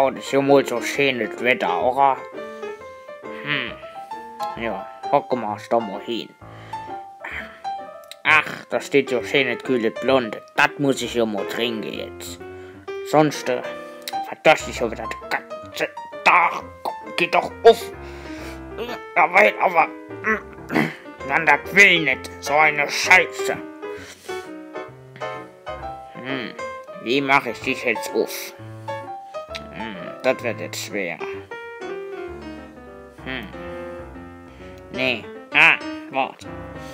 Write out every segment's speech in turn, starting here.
haut ist ja mal so schönes Wetter, oder? Ja, hocken wir uns da mal hin. Ach, da steht so schönes kühles Blonde. Das muss ich ja mal trinken jetzt. Sonst verdurste ich ja wieder den ganzen Tag. Geht doch auf. Aber, dann das will nicht. So eine Scheiße. Wie mache ich dich jetzt auf? Das wird jetzt schwer. Nee. Warte.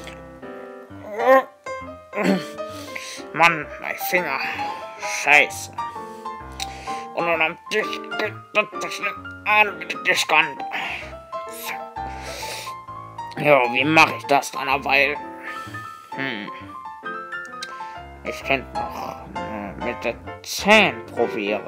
Mann, mein Finger. Scheiße. Und dann am Tisch geht das nicht an mit der Tischkante. Ja, wie mache ich das dann eine Weile? Ich könnte noch mit den Zähnen probieren.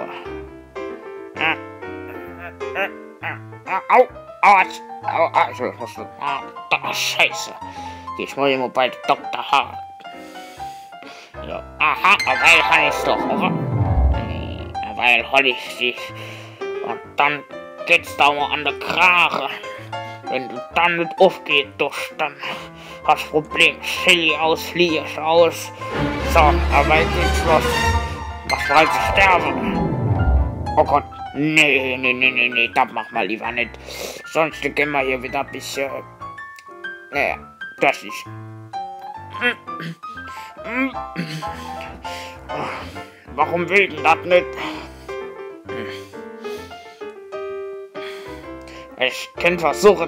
Scheiße. Ich muss immer bei Dr. Hart. Ja, aha, weil kann ich's doch, oder? Nee, weil hol ich dich. Und dann geht's da mal an der Krache. Wenn du dann nicht aufgehst, dann hast du Problem. Chili aus, fliegst aus. So, aber jetzt geht's los. Was soll ich sterben? Oh Gott. Nee, das machen wir lieber nicht. Sonst gehen wir hier wieder ein bisschen. Naja, das ist. Warum will denn das nicht? Ich kann versuchen.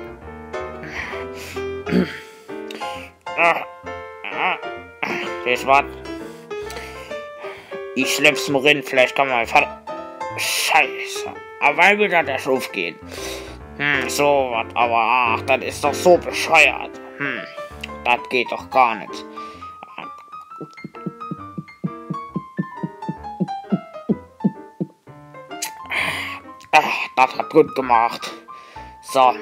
Das war. Ich schlepp's mir rein, vielleicht kann mein Vater. Scheiße. Aber weil wir da das aufgehen. So was, aber ach, das ist doch so bescheuert. Das geht doch gar nicht. Das hat gut gemacht. So.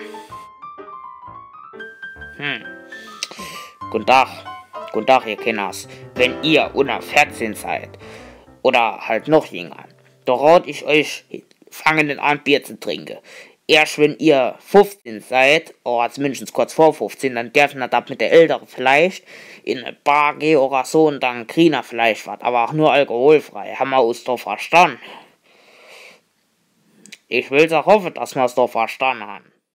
Guten Tag, ihr Kinders. Wenn ihr unter 14 seid, oder halt noch jünger, da rate ich euch, fangen an, Bier zu trinken. Erst wenn ihr 15 seid, oder zumindest kurz vor 15, dann dürfen wir das mit der Älteren vielleicht in eine Bar gehen oder so und dann kriegen wir vielleicht was, aber auch nur alkoholfrei. Haben wir uns doch verstanden? Ich will auch hoffen, dass wir es doch verstanden haben.